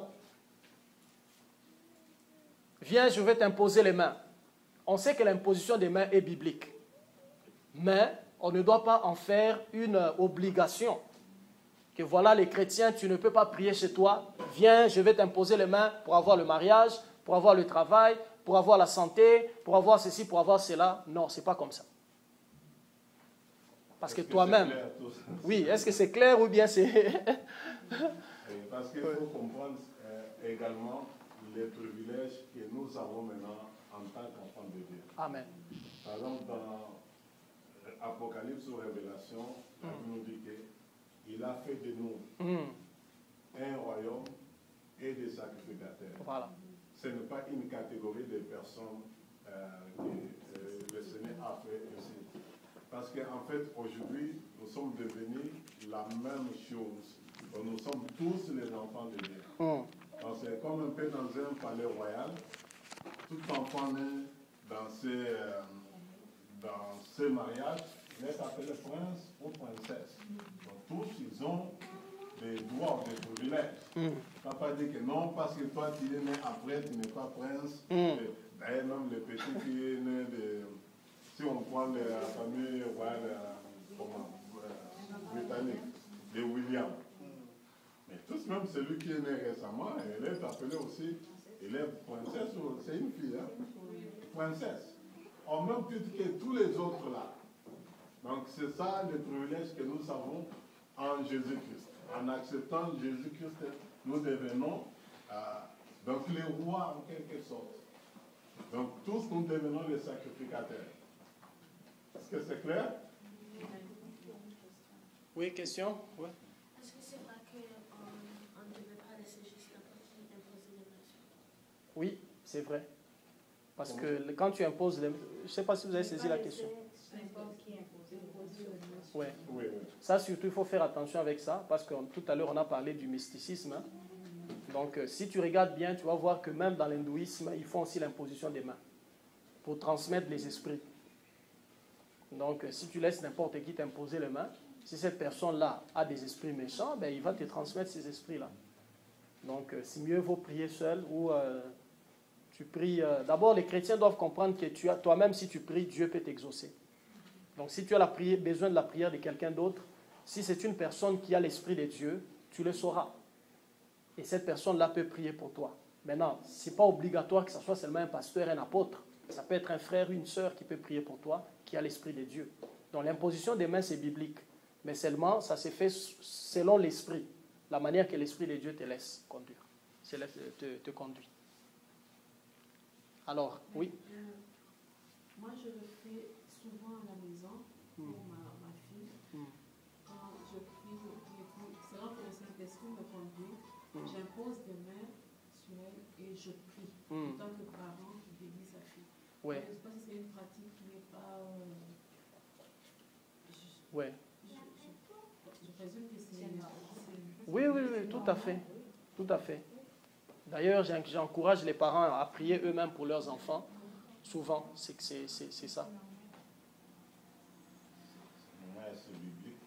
Viens, je vais t'imposer les mains. On sait que l'imposition des mains est biblique. Mais on ne doit pas en faire une obligation. Que voilà, les chrétiens, tu ne peux pas prier chez toi. Viens, je vais t'imposer les mains pour avoir le mariage, pour avoir le travail, pour avoir la santé, pour avoir ceci, pour avoir cela. Non, ce n'est pas comme ça. Parce que toi-même... Oui, est-ce que c'est clair ou bien c'est... Parce qu'il faut comprendre également les privilèges que nous avons maintenant en tant qu'enfants de Dieu. Amen. Par exemple, dans Apocalypse ou Révélation, la Bible nous dit qu'il a fait de nous un royaume et des sacrificateurs. Voilà. Ce n'est pas une catégorie de personnes que le Seigneur a fait aussi. Parce qu'en fait, aujourd'hui, nous sommes devenus la même chose. Nous sommes tous les enfants de Dieu. Donc c'est comme un peu dans un palais royal. Tout enfant né dans ce mariage est appelé prince ou princesse. Donc tous, ils ont des droits, des privilèges. Tu ne peux pas dire que non, parce que toi, tu es né après, tu n'es pas prince. D'ailleurs, même les petits qui est né de... Si on prend la famille royale britannique, de William. Mais tout de même, celui qui est né récemment, elle est appelée aussi, elle est princesse, c'est une fille, hein? Princesse. Au même titre que tous les autres là. Donc c'est ça le privilège que nous avons en Jésus-Christ. En acceptant Jésus-Christ, nous devenons donc les rois en quelque sorte. Donc tous nous devenons les sacrificateurs. Est-ce que c'est clair? Oui, question? Oui. Est-ce que c'est vrai qu'on ne devait pas laisser juste imposer les nations? Oui, c'est vrai. Parce que quand tu imposes... Je ne sais pas si vous avez saisi la question. Ouais. Oui, oui. Ça, surtout, il faut faire attention avec ça, parce que tout à l'heure, on a parlé du mysticisme. Hein. Donc, si tu regardes bien, tu vas voir que même dans l'hindouisme, ils font aussi l'imposition des mains pour transmettre les esprits. Donc, si tu laisses n'importe qui t'imposer les mains, si cette personne-là a des esprits méchants, ben, il va te transmettre ces esprits-là. Donc, si mieux vaut prier seul ou tu pries... D'abord, les chrétiens doivent comprendre que toi-même, si tu pries, Dieu peut t'exaucer. Donc, si tu as besoin de la prière de quelqu'un d'autre, si c'est une personne qui a l'Esprit de Dieu, tu le sauras. Et cette personne-là peut prier pour toi. Maintenant, ce n'est pas obligatoire que ce soit seulement un pasteur, un apôtre. Ça peut être un frère, une sœur qui peut prier pour toi, qui a l'Esprit de Dieu. Donc, l'imposition des mains, c'est biblique. Mais seulement, ça s'est fait selon l'Esprit. La manière que l'Esprit de Dieu te laisse conduire. Te conduit. Alors, oui. Moi, je le fais souvent à la maison pour ma fille. Quand je prie, selon que le Saint-Esprit me conduit, j'impose des mains sur elle et je prie. En tant que parent qui bénit sa fille. Ouais. Je ne sais pas si c'est une pratique qui n'est pas... Ouais. Je présume que c'est... Oui, tout à fait. Tout à fait. D'ailleurs, j'encourage les parents à prier eux-mêmes pour leurs enfants. Souvent, c'est ça. C'est biblique.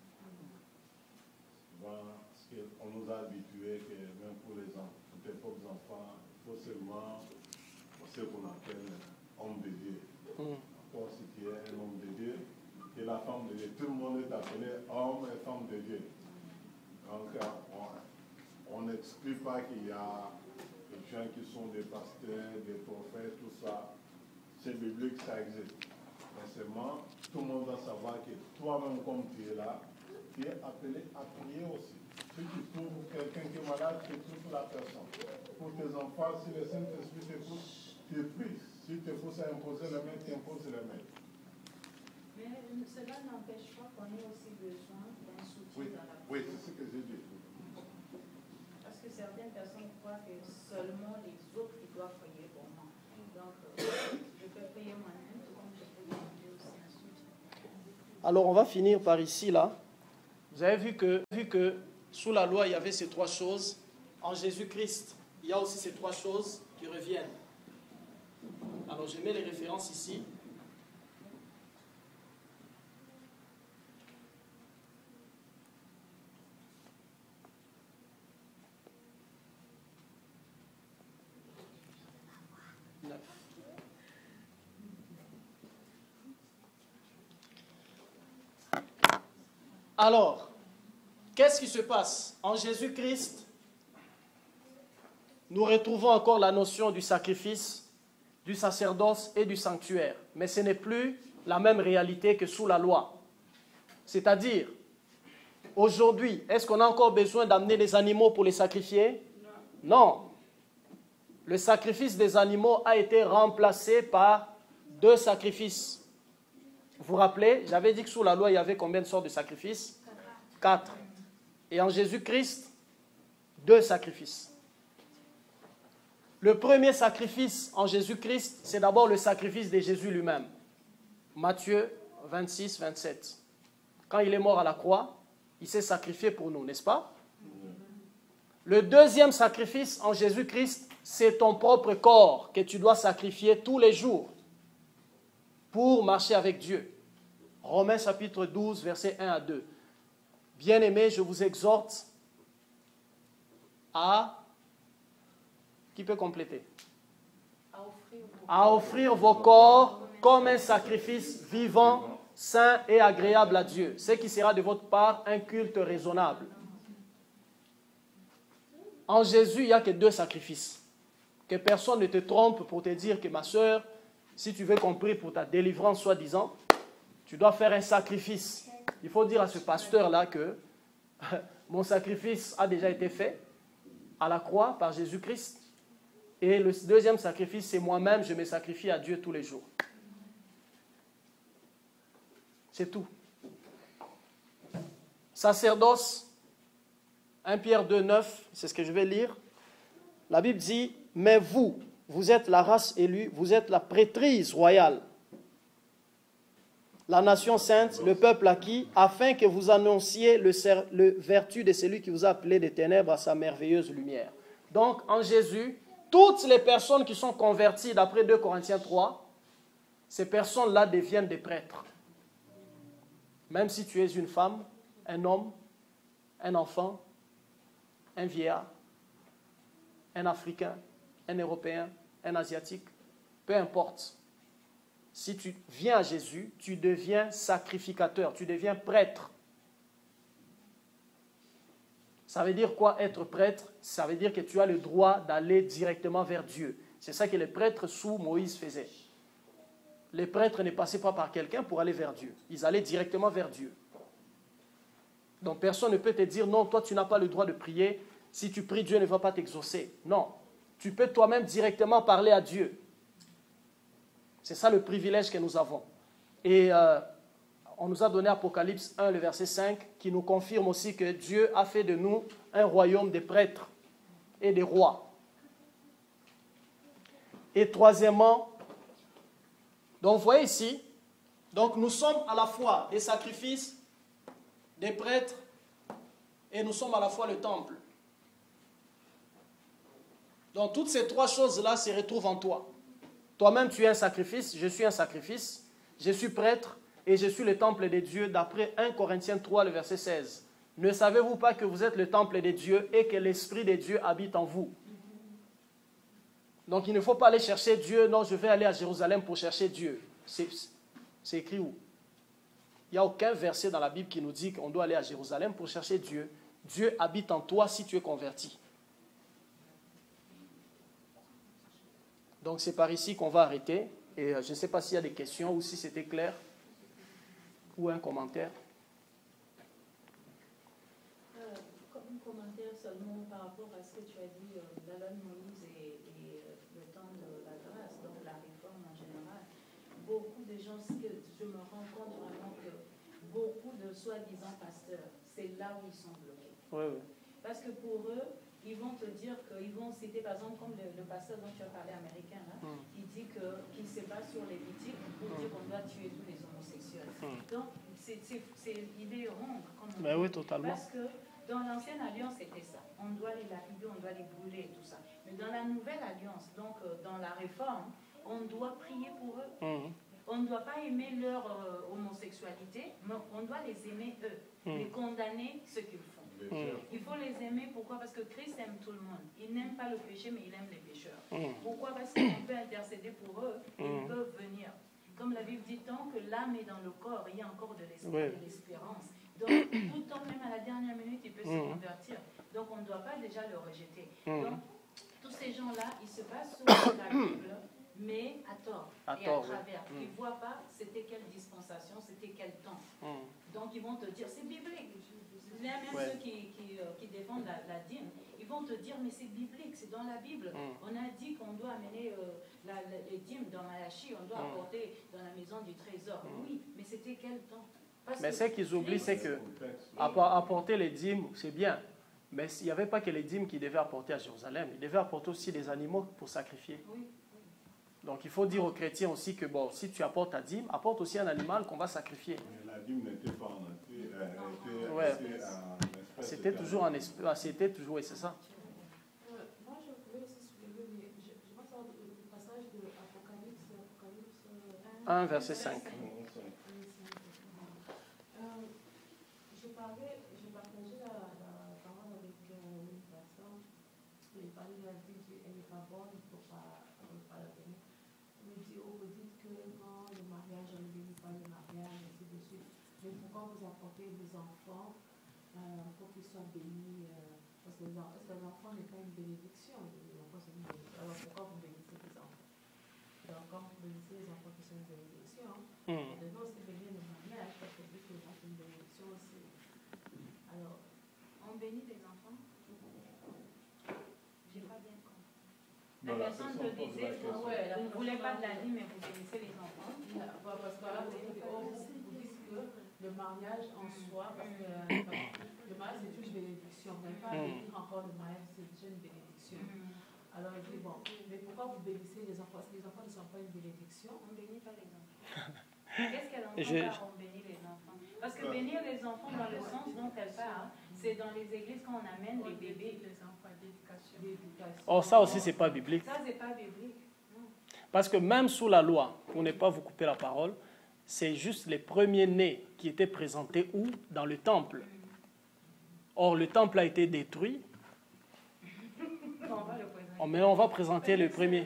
Parce qu'on nous a habitués que même pour tes propres enfants, il faut seulement ce qu'on appelle homme de Dieu. Encore si tu es un homme de Dieu, et la femme de Dieu, tout le monde est appelé homme et femme de Dieu. Donc, on n'exclut pas qu'il y a des gens qui sont des pasteurs, des prophètes, tout ça. C'est biblique, ça existe. Mais seulement, tout le monde doit savoir que toi-même, comme tu es là, tu es appelé à prier aussi. Si tu trouves quelqu'un qui est malade, tu trouves la personne. Pour tes enfants, si le Saint-Esprit te pousse, tu pries. Si te pousse à imposer les mains, tu imposes les mains. Mais cela n'empêche pas qu'on ait aussi besoin d'un soutien Oui, dans la oui, c'est ce que j'ai dit. Parce que certaines personnes croient que seulement les autres qui doivent prier pour moi. Donc, je peux prier moi-même, comme je peux demander aussi un soutien. Alors, on va finir par ici, là. Vous avez vu que sous la loi, il y avait ces trois choses. En Jésus-Christ, il y a aussi ces trois choses qui reviennent. Alors, je mets les références ici. Alors, qu'est-ce qui se passe? En Jésus-Christ, nous retrouvons encore la notion du sacrifice, du sacerdoce et du sanctuaire. Mais ce n'est plus la même réalité que sous la loi. C'est-à-dire, aujourd'hui, est-ce qu'on a encore besoin d'amener des animaux pour les sacrifier? Non. Le sacrifice des animaux a été remplacé par deux sacrifices. Vous vous rappelez, j'avais dit que sous la loi, il y avait combien de sortes de sacrifices? 4. Et en Jésus-Christ, 2 sacrifices. Le premier sacrifice en Jésus-Christ, c'est d'abord le sacrifice de Jésus lui-même. Matthieu 26, 27. Quand il est mort à la croix, il s'est sacrifié pour nous, n'est-ce pas? Le deuxième sacrifice en Jésus-Christ, c'est ton propre corps que tu dois sacrifier tous les jours pour marcher avec Dieu. Romains chapitre 12, versets 1 à 2. Bien-aimés, je vous exhorte à... Qui peut compléter? À offrir vos corps comme un sacrifice vivant, saint et agréable à Dieu. Ce qui sera de votre part un culte raisonnable. En Jésus, il n'y a que 2 sacrifices. Que personne ne te trompe pour te dire que ma soeur, si tu veux qu'on prie pour ta délivrance, soi-disant, tu dois faire un sacrifice. Il faut dire à ce pasteur-là que mon sacrifice a déjà été fait à la croix par Jésus-Christ. Et le deuxième sacrifice, c'est moi-même, je me sacrifie à Dieu tous les jours. C'est tout. Sacerdoce, 1 Pierre 2, 9, c'est ce que je vais lire. La Bible dit, mais vous, vous êtes la race élue, vous êtes la prêtrise royale, la nation sainte, le peuple acquis, afin que vous annonciez le vertu de celui qui vous a appelé des ténèbres à sa merveilleuse lumière. Donc, en Jésus, toutes les personnes qui sont converties, d'après 2 Corinthiens 3, ces personnes-là deviennent des prêtres. Même si tu es une femme, un homme, un enfant, un vieillard, un Africain, un Européen, un Asiatique, peu importe. Si tu viens à Jésus, tu deviens sacrificateur, tu deviens prêtre. Ça veut dire quoi être prêtre? Ça veut dire que tu as le droit d'aller directement vers Dieu. C'est ça que les prêtres sous Moïse faisaient. Les prêtres ne passaient pas par quelqu'un pour aller vers Dieu. Ils allaient directement vers Dieu. Donc personne ne peut te dire, non, toi tu n'as pas le droit de prier. Si tu pries, Dieu ne va pas t'exaucer. Non, tu peux toi-même directement parler à Dieu. C'est ça le privilège que nous avons. Et on nous a donné Apocalypse 1, le verset 5, qui nous confirme aussi que Dieu a fait de nous un royaume des prêtres et des rois. Et troisièmement, donc vous voyez ici, donc nous sommes à la fois des sacrifices, des prêtres, et nous sommes à la fois le temple. Donc toutes ces trois choses-là se retrouvent en toi. Toi-même, tu es un sacrifice, je suis un sacrifice, je suis prêtre et je suis le temple des dieux, d'après 1 Corinthiens 3, le verset 16. Ne savez-vous pas que vous êtes le temple des dieux et que l'Esprit des dieux habite en vous? Donc il ne faut pas aller chercher Dieu, non, je vais aller à Jérusalem pour chercher Dieu. C'est écrit où? Il n'y a aucun verset dans la Bible qui nous dit qu'on doit aller à Jérusalem pour chercher Dieu. Dieu habite en toi si tu es converti. Donc c'est par ici qu'on va arrêter. Et je ne sais pas s'il y a des questions ou si c'était clair. Ou un commentaire. un commentaire seulement par rapport à ce que tu as dit, la loi de Moïse et le temps de la grâce, donc la réforme en général. Beaucoup de gens, je me rends compte vraiment que beaucoup de soi-disant pasteurs, c'est là où ils sont bloqués. Oui, oui. Parce que pour eux, ils vont te dire qu'ils vont citer, par exemple, comme le pasteur dont tu as parlé américain, là, il dit qu'il se base sur Lévitique pour dire qu'on doit tuer tous les homosexuels. Donc, il est ronde, comme on dit. Oui, totalement. Parce que dans l'ancienne alliance, c'était ça. On doit les lapider, on doit les brûler, tout ça. Mais dans la nouvelle alliance, donc dans la réforme, on doit prier pour eux. On ne doit pas aimer leur homosexualité, mais on doit les aimer eux, les condamner ce qu'ils font. Il faut les aimer, pourquoi? Parce que Christ aime tout le monde. Il n'aime pas le péché, mais il aime les pécheurs. Pourquoi? Parce qu'on peut intercéder pour eux, ils peuvent venir. Comme la Bible dit, tant que l'âme est dans le corps, il y a encore de l'espérance. Donc, tout le temps, même à la dernière minute, il peut se convertir. Donc, on ne doit pas déjà le rejeter. Donc, tous ces gens-là, ils se basent sur la Bible, mais à tort et à travers. Ils ne voient pas c'était quelle dispensation, c'était quel temps. Donc, ils vont te dire, c'est biblique. Même ceux qui défendent la dîme, ils vont te dire, mais c'est biblique, c'est dans la Bible. On a dit qu'on doit amener les dîmes dans Malachie, on doit apporter dans la maison du trésor. Oui, mais c'était quel temps? Mais ce qu'ils oublient, c'est que apporter les dîmes, c'est bien. Mais il n'y avait pas que les dîmes qu'ils devaient apporter à Jérusalem. Ils devaient apporter aussi des animaux pour sacrifier. Oui. Donc il faut dire aux chrétiens aussi que bon, si tu apportes ta dîme, apporte aussi un animal qu'on va sacrifier. Mais la dîme n'était pas en nature, Ouais. c'était toujours en esprit. C'était toujours, oui, c'est ça. Moi, je voulais aussi soulever, je pense le passage de Apocalypse 1, verset 5. J'ai partagé la parole avec une personne. Elle parlait de la vie, elle n'est pas bonne, il ne faut pas la tenir. Elle me dit, oh, vous dites que non, le mariage, on ne bénit pas le mariage, ainsi de suite. Mais pourquoi vous apportez des enfants pour qu'ils soient bénis? Parce que les enfants n'est pas une bénédiction. Alors pourquoi vous bénissez les enfants? Alors quand vous bénissez les enfants qui sont une bénédiction, vous devez aussi bénir le mariage, parce que c'est une bénédiction aussi. Alors, on bénit les enfants? J'ai pas bien compris. La Non, la personne personne te pose disait, la question. vous ne voulez pas de la vie, mais vous bénissez les enfants. parce que là, vous dites que le mariage en soi, parce que le mariage c'est une bénédiction, vous n'avez pas à bénir encore le mariage, c'est déjà une bénédiction. Alors il dit, bon, mais pourquoi vous bénissez les enfants? Parce que les enfants ne sont pas une bénédiction. On ne bénit pas les enfants. Qu'est-ce qu'elle entend par on bénit les enfants? Parce que bénir les enfants dans le sens dont elle parle, c'est dans les églises quand on amène les bébés. Les enfants d'éducation. Oh, ça aussi, c'est pas biblique. Ça, c'est pas biblique. Non. Parce que même sous la loi, pour ne pas vous couper la parole, c'est juste les premiers-nés qui étaient présentés où? Dans le temple. Or, le temple a été détruit. Mais on va présenter le premier.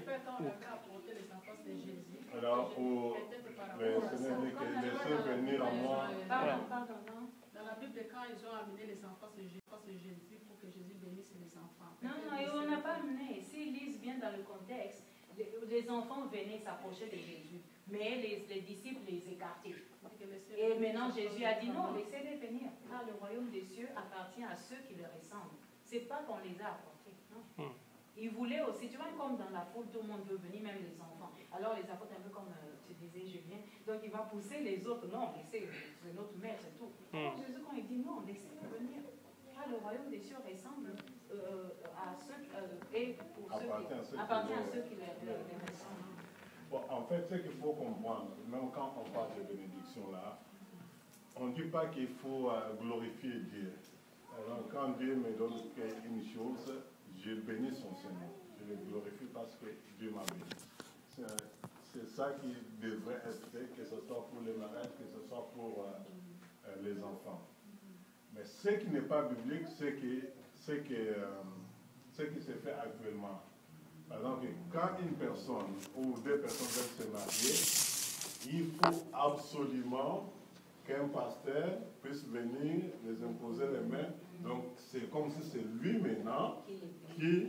Alors, le Seigneur dit que laissez venir à moi. Pardon, non. Dans la Bible, quand ils ont amené les enfants, c'est Jésus pour que Jésus bénisse les enfants. Non, et on n'a pas amené. S'ils lisent bien dans le contexte, les enfants venaient s'approcher de Jésus, mais les disciples les écartaient. Et maintenant, Jésus a dit non, laissez-les venir, car le royaume des cieux appartient à ceux qui leur ressemblent. C'est pas qu'on les a apportés, non. Ils voulaient aussi, tu vois, comme dans la foule, tout le monde veut venir, même les enfants. Alors les apôtres, un peu comme tu disais, Julien, donc il va pousser les autres, non, laissez, c'est notre maître et tout. Alors Jésus, quand il dit non, laissez-les venir, car le royaume des cieux ressemble à ceux et pour ceux qui appartient à ceux qui les ressemblent. Bon, en fait, ce qu'il faut comprendre, même quand on parle de bénédiction là, on ne dit pas qu'il faut glorifier Dieu. Alors, quand Dieu me donne une chose, je bénis son Seigneur. Je le glorifie parce que Dieu m'a béni. C'est ça qui devrait être fait, que ce soit pour les mariages, que ce soit pour les enfants. Mais ce qui n'est pas biblique, c'est ce qui se fait actuellement. Par exemple, quand une personne ou deux personnes veulent se marier, il faut absolument qu'un pasteur puisse venir les imposer les mains. Donc, c'est comme si c'est lui maintenant qui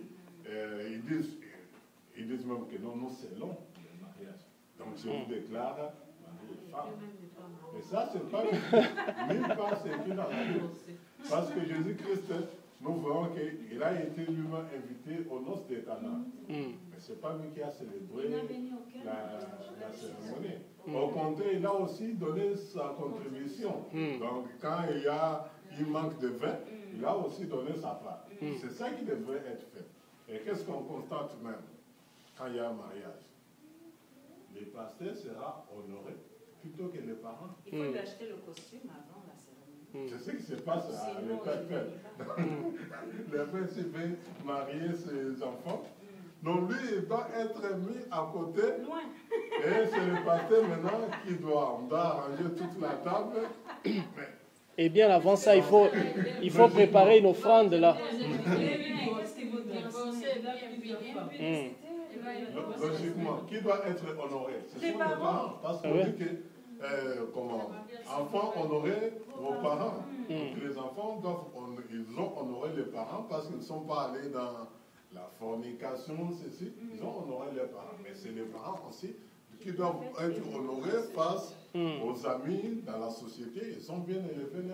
ils disent même que non, nous scellons le mariage. Donc, je vous déclare mari et femme. Et ça, c'est pas nulle part, c'est écrit dans la Bible. Parce que Jésus-Christ nous voyons qu'il a été lui-même invité aux noces des Cana. Mais ce n'est pas lui qui a célébré la cérémonie. Au contraire, il a aussi donné sa contribution. Donc, quand il manque de vin, il a aussi donné sa part. C'est ça qui devrait être fait. Et qu'est-ce qu'on constate même quand il y a un mariage? Le pasteur sera honoré plutôt que les parents. Il faut lui acheter le costume avant la cérémonie. C'est ce qui se passe à l'état. Le père s'il veut marier ses enfants. Donc lui, il doit être mis à côté. Loin. Et c'est le pasteur maintenant qui doit arranger toute la table. Et bien avant ça, il faut préparer une offrande là. Logiquement, qui doit être honoré? Ce sont les parents. Parce qu'on dit que, enfants, honorer vos parents. Donc les enfants ils ont honoré les parents parce qu'ils ne sont pas allés dans la fornication, ceci. Ils ont honoré les parents. Mais c'est les parents aussi qui doivent être honorés face aux amis dans la société. Ils ont bien élevé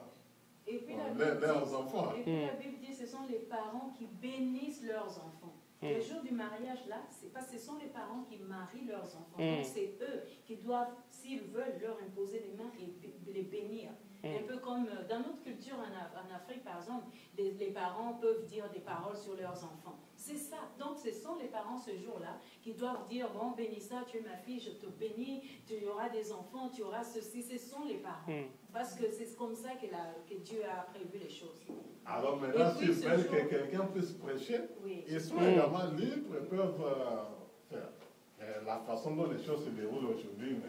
leurs enfants. Et puis la Bible dit que ce sont les parents qui bénissent leurs enfants. Le jour du mariage, là, ce sont les parents qui marient leurs enfants. Donc c'est eux qui doivent, s'ils veulent, leur imposer les mains et les bénir. Un peu comme dans notre culture en Afrique, par exemple, les parents peuvent dire des paroles sur leurs enfants. C'est ça. Donc ce sont les parents ce jour-là qui doivent dire, bon, bénis ça, tu es ma fille, je te bénis, tu auras des enfants, tu auras ceci. Ce sont les parents. Parce que c'est comme ça que Dieu a prévu les choses. Alors maintenant, s'ils veulent que quelqu'un puisse prêcher, ils sont également libres et peuvent faire. La façon dont les choses se déroulent aujourd'hui,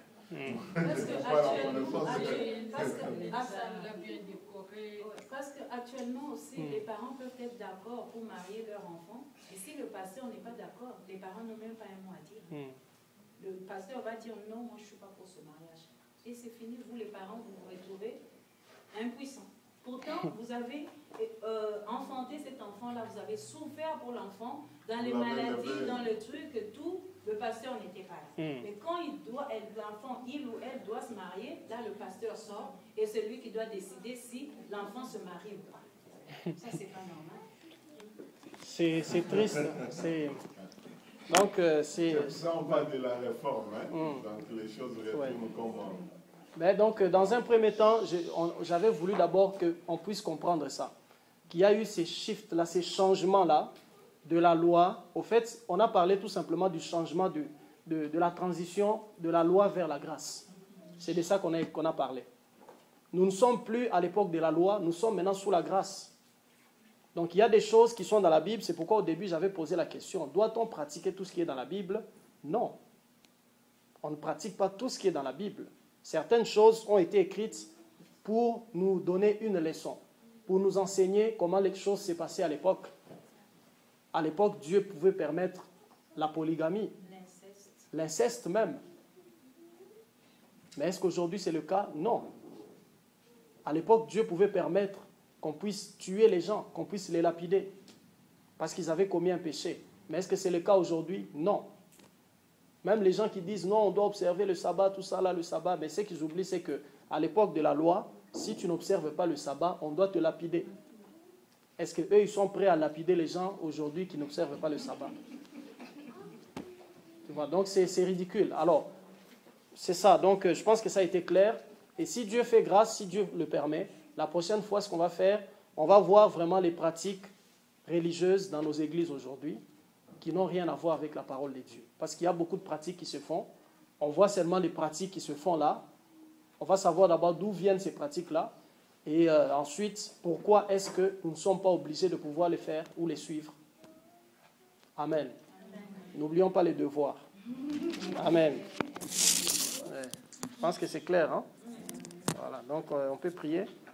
parce qu'actuellement aussi, les parents peuvent être d'accord pour marier leur enfant. Et si le pasteur n'est pas d'accord, les parents n'ont même pas un mot à dire. Le pasteur va dire non, moi je ne suis pas pour ce mariage. Et c'est fini, vous les parents, vous vous retrouvez impuissants. Pourtant, vous avez enfanté cet enfant-là, vous avez souffert pour l'enfant, dans les maladies, dans le truc, tout, le pasteur n'était pas là. Mais quand l'enfant, il ou elle doit se marier, là le pasteur sort, et c'est lui qui doit décider si l'enfant se marie ou pas. Ça, c'est pas normal. C'est triste. Donc, ça, on parle de la réforme, donc les choses retournent comme... Mais donc, dans un premier temps, j'avais voulu d'abord qu'on puisse comprendre ça. Qu'il y a eu ces shifts-là, ces changements-là de la loi. Au fait, on a parlé tout simplement du changement de la transition de la loi vers la grâce. C'est de ça qu'on a parlé. Nous ne sommes plus à l'époque de la loi, nous sommes maintenant sous la grâce. Donc, il y a des choses qui sont dans la Bible. C'est pourquoi au début, j'avais posé la question, doit-on pratiquer tout ce qui est dans la Bible? Non. On ne pratique pas tout ce qui est dans la Bible. Certaines choses ont été écrites pour nous donner une leçon, pour nous enseigner comment les choses s'est passées à l'époque. À l'époque, Dieu pouvait permettre la polygamie, l'inceste même. Mais est-ce qu'aujourd'hui c'est le cas? Non. À l'époque, Dieu pouvait permettre qu'on puisse tuer les gens, qu'on puisse les lapider, parce qu'ils avaient commis un péché. Mais est-ce que c'est le cas aujourd'hui? Non. Même les gens qui disent non, on doit observer le sabbat, tout ça là, le sabbat, mais ce qu'ils oublient, c'est qu'à l'époque de la loi, si tu n'observes pas le sabbat, on doit te lapider. Est-ce qu'eux, ils sont prêts à lapider les gens aujourd'hui qui n'observent pas le sabbat? Tu vois, donc c'est ridicule. Alors, c'est ça. Donc, je pense que ça a été clair. Et si Dieu fait grâce, si Dieu le permet, la prochaine fois, ce qu'on va faire, on va voir vraiment les pratiques religieuses dans nos églises aujourd'hui, qui n'ont rien à voir avec la parole de Dieu. Parce qu'il y a beaucoup de pratiques qui se font. On voit seulement les pratiques qui se font là. On va savoir d'abord d'où viennent ces pratiques-là. Et ensuite, pourquoi est-ce que nous ne sommes pas obligés de pouvoir les faire ou les suivre. Amen. N'oublions pas les devoirs. Amen. Ouais. Je pense que c'est clair. Hein? Voilà, donc on peut prier.